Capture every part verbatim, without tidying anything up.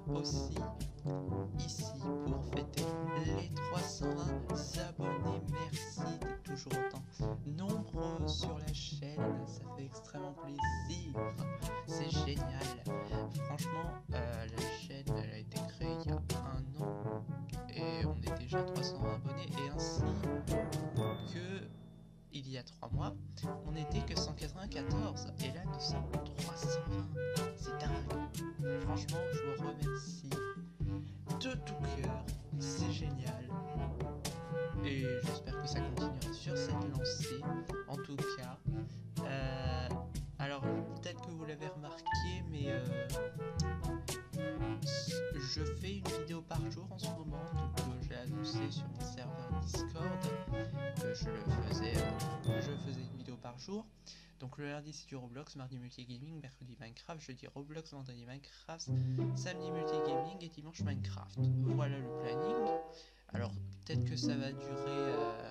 aussi ici pour fêter les trois cent vingt abonnés. Merci d'être toujours autant nombreux sur la chaîne, ça fait extrêmement plaisir, c'est génial. Franchement, euh, la chaîne elle a été créée il y a un an et on est déjà trois cent vingt abonnés, et ainsi que il y a trois mois on n'était que cent quatre-vingt-quatorze et là nous sommes trois cent vingt. C'est dingue, franchement je vous remercie de tout cœur, c'est génial et j'espère que ça continuera sur cette lancée. En tout cas, euh, alors peut-être que vous l'avez remarqué, mais euh, je fais une vidéo par jour en ce moment. Donc euh, j'ai annoncé sur mon serveur Discord que je le faisais, euh, je faisais une vidéo par jour. Donc le lundi c'est du Roblox, mardi multigaming, mercredi Minecraft, jeudi Roblox, vendredi Minecraft, samedi multigaming et dimanche Minecraft. Voilà le planning. Alors peut-être que ça va durer euh,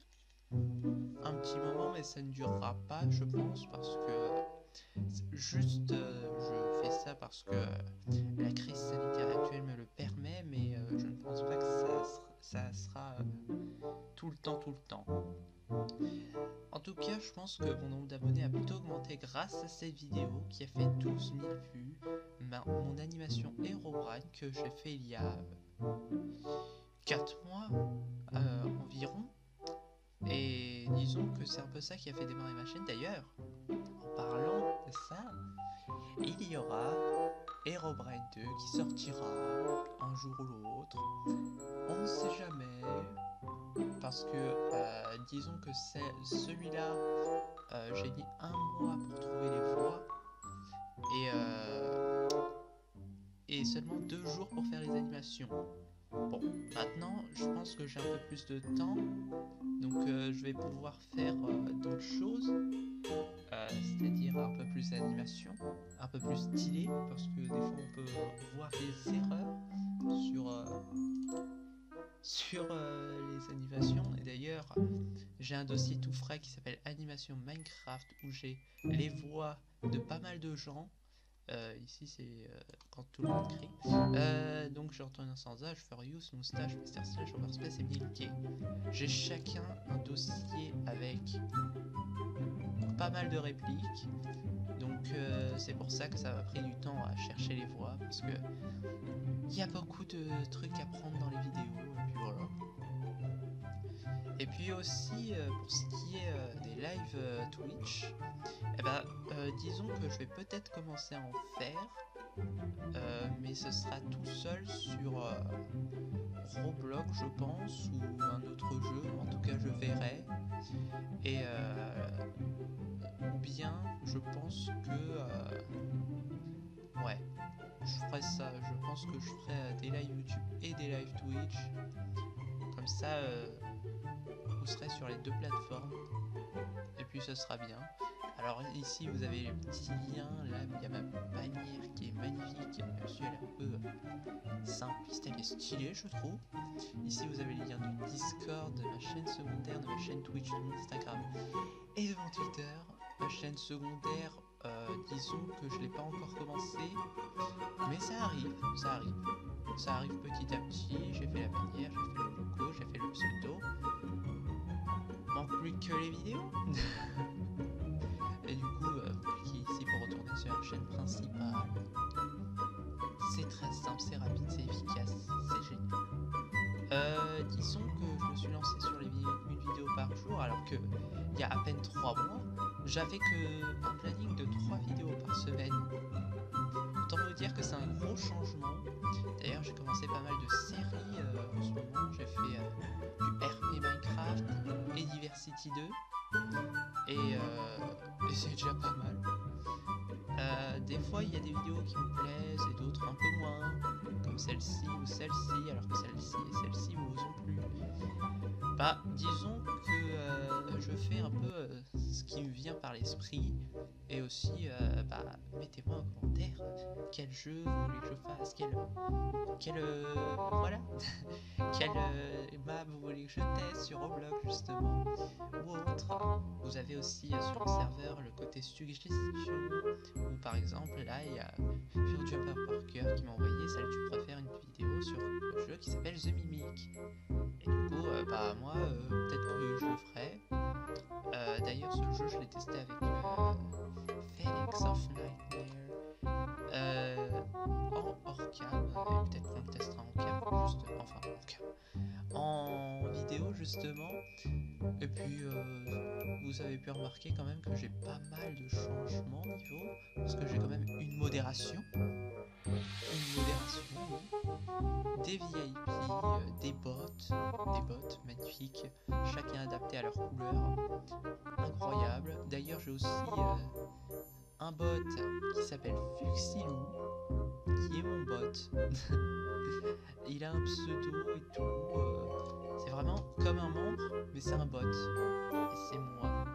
un petit moment, mais ça ne durera pas je pense, parce que juste euh, je fais ça parce que euh, la crise sanitaire actuelle me le permet, mais euh, je ne pense pas que ça, ça sera euh, tout le temps tout le temps. En tout cas, je pense que mon nombre d'abonnés a plutôt augmenté grâce à cette vidéo qui a fait douze mille vues. Ma, mon animation Herobrine que j'ai fait il y a quatre mois euh, environ. Et disons que c'est un peu ça qui a fait démarrer ma chaîne. D'ailleurs, en parlant de ça, il y aura Herobrine deux qui sortira un jour ou l'autre. On ne sait jamais. Parce que euh, disons que c'est celui-là, euh, j'ai mis un mois pour trouver les voix et, euh, et seulement deux jours pour faire les animations. Bon, maintenant je pense que j'ai un peu plus de temps, donc euh, je vais pouvoir faire euh, d'autres choses, euh, c'est-à-dire un peu plus d'animation, un peu plus stylé, parce que des fois on peut voir des erreurs sur... Euh, sur euh, les animations. Et d'ailleurs j'ai un dossier tout frais qui s'appelle animation Minecraft où j'ai les voix de pas mal de gens. Euh, ici c'est euh, quand tout le monde crie, euh, donc je retourne un sans âge, Furious, Moustache, Mister Slash, Overspace et Milky. J'ai chacun un dossier avec pas mal de répliques, donc euh, c'est pour ça que ça m'a pris du temps à chercher les voix, parce que il y a beaucoup de trucs à prendre dans les vidéos, et puis voilà. Et puis aussi, euh, pour ce qui est euh, des lives euh, Twitch, eh ben, euh, disons que je vais peut-être commencer à en faire, euh, mais ce sera tout seul sur euh, Roblox, je pense, ou un autre jeu, en tout cas je verrai. Et euh, ou bien, je pense que... Euh, ouais, je ferai ça, je pense que je ferai euh, des lives YouTube et des lives Twitch. Comme ça, euh, vous serez sur les deux plateformes. Et puis ce sera bien. Alors ici vous avez les petits liens, là il y a ma bannière qui est magnifique, dessus elle est un peu simpliste, elle est stylée je trouve. Ici vous avez les liens de Discord, de ma chaîne secondaire, de ma chaîne Twitch, de mon Instagram et de mon Twitter. Ma chaîne secondaire, euh, disons que je l'ai pas encore commencé, mais ça arrive, ça arrive. Ça arrive petit à petit, j'ai fait la bannière, j'ai fait le logo, j'ai fait le pseudo. Manque plus que les vidéos. Et du coup, euh, vous cliquez ici pour retourner sur la chaîne principale. C'est très simple, c'est rapide, c'est efficace, c'est génial. Euh, disons que je me suis lancé sur les vidéos, une vidéo par jour, alors que il y a à peine trois mois, j'avais que un planning de trois vidéos par semaine. Autant vous dire que c'est un gros changement. D'ailleurs, j'ai commencé pas mal de séries euh, en ce moment. J'ai fait euh, du R P Minecraft et Diversity deux. Et, euh, et c'est déjà pas mal. Euh, des fois, il y a des vidéos qui me plaisent et d'autres un peu moins, comme celle-ci ou celle-ci, alors que celle-ci et celle-ci vous ont plu. Bah, disons que euh, je fais un peu euh, ce qui me vient par l'esprit, et aussi, euh, bah, mettez-moi en commentaire quel jeu vous voulez que je fasse, quel, quel, euh, voilà, quelle euh, map vous voulez que je teste sur Roblox justement, ou autre. Vous avez aussi euh, sur le serveur le côté suggestion, où par exemple, là, il y a FureJumper Parker qui m'a envoyé: salut, tu préfères une vidéo sur le jeu qui s'appelle The Mimic. Et du coup, euh, bah moi, euh, peut-être que je le ferai. Euh, D'ailleurs, ce jeu, je l'ai testé avec euh, Felix of Nightmare euh, en hors cam, et peut-être qu'on le testera en cam, juste, enfin en cam, en vidéo justement. Et puis, euh, vous avez pu remarquer quand même que j'ai pas mal de changements niveau, parce que j'ai quand même une modération, une modération, oui. Des V I P, euh, des bots, des bots magnifiques, chacun adapté à leur couleur, incroyable. D'ailleurs, j'ai aussi euh, un bot qui s'appelle Fuxilou, qui est mon bot. Il a un pseudo et tout, euh, c'est vraiment comme un membre, mais c'est un bot, et c'est moi.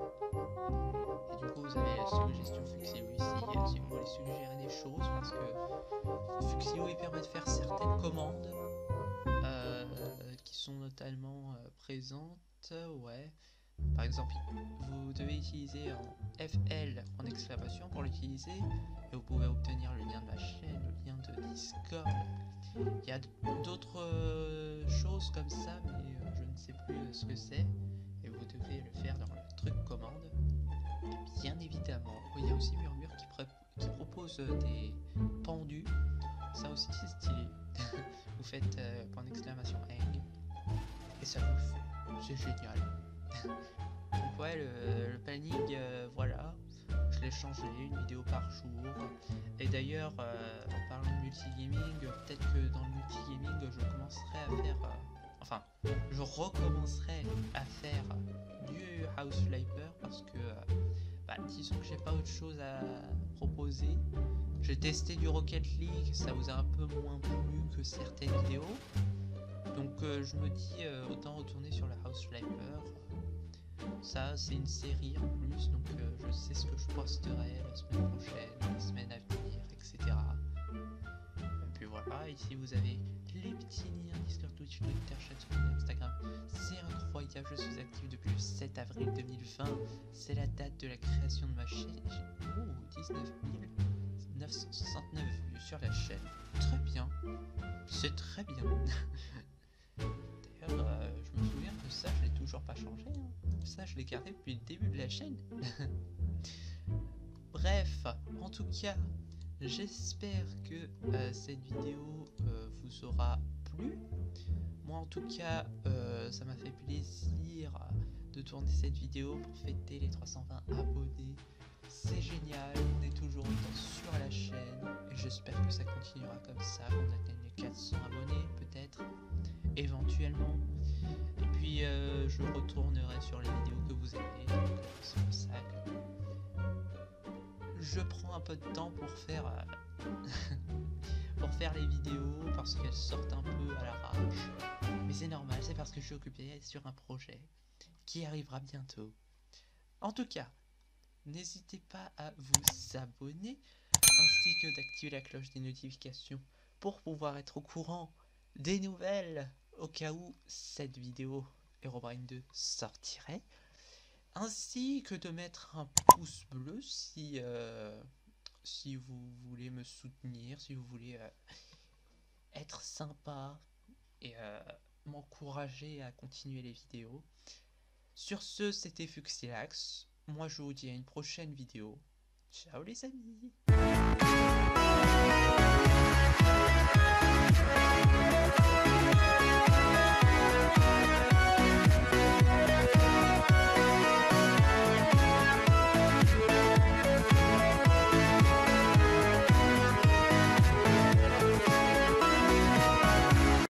Et du coup, vous avez la suggestion Fuxilou ici, euh, si vous voulez suggérer des choses, parce que Fuxilou il permet de faire certaines commandes euh, qui sont notamment euh, présentes, ouais. Par exemple, vous devez utiliser en F L en exclamation pour l'utiliser, et vous pouvez obtenir le lien de ma chaîne, le lien de Discord. Il y a d'autres euh, choses comme ça, mais euh, je ne sais plus euh, ce que c'est, et vous devez le faire dans le truc commande. Bien évidemment, il y a aussi Murmure qui, qui propose euh, des pendus, ça aussi c'est stylé. Vous faites euh, point d'exclamation hang, et ça vous fait, c'est génial. Donc ouais, le, le planning, euh, voilà, je l'ai changé, une vidéo par jour. Et d'ailleurs, euh, en parlant de multigaming, peut-être que dans le multigaming, je commencerai à faire, euh, enfin, je recommencerai à faire du House Flipper, parce que, euh, bah, disons que j'ai pas autre chose à proposer. J'ai testé du Rocket League, ça vous a un peu moins plu que certaines vidéos. Donc euh, je me dis, euh, autant retourner sur la House Flipper. Ça, c'est une série en plus, donc euh, je sais ce que je posterai la semaine prochaine, les semaines à venir, et cetera. Et puis voilà, ici vous avez les petits liens Discord, Twitch, Twitter, Chat, Instagram. C'est incroyable, je suis actif depuis le sept avril deux mille vingt. C'est la date de la création de ma chaîne. Oh, dix-neuf mille neuf cent soixante-neuf vues sur la chaîne. Très bien, c'est très bien. D'ailleurs, euh, je me souviens que ça, je l'ai toujours pas changé. Hein. Ça, je l'ai gardé depuis le début de la chaîne. Bref, en tout cas, j'espère que euh, cette vidéo euh, vous aura plu. Moi, en tout cas, euh, ça m'a fait plaisir de tourner cette vidéo pour fêter les trois cent vingt abonnés. C'est génial, on est toujours autant sur la chaîne et j'espère que ça continuera comme ça, qu'on atteigne les quatre cents abonnés peut-être, éventuellement. Et puis euh, je retournerai sur les vidéos que vous aimez, donc euh, c'est pour ça que je prends un peu de temps pour faire euh, pour faire les vidéos, parce qu'elles sortent un peu à l'arrache. Mais c'est normal, c'est parce que je suis occupé sur un projet qui arrivera bientôt. En tout cas, n'hésitez pas à vous abonner, ainsi que d'activer la cloche des notifications pour pouvoir être au courant des nouvelles au cas où cette vidéo Herobrine deux sortirait, ainsi que de mettre un pouce bleu si, euh, si vous voulez me soutenir, si vous voulez euh, être sympa et euh, m'encourager à continuer les vidéos. Sur ce, c'était Fuxilax. Moi, je vous dis à une prochaine vidéo. Ciao les amis!